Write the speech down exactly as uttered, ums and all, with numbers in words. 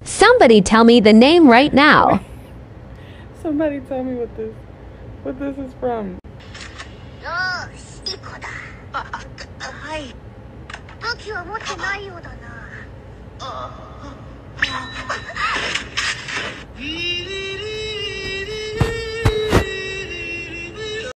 Somebody tell me the name right now. Somebody tell me what this what this is from.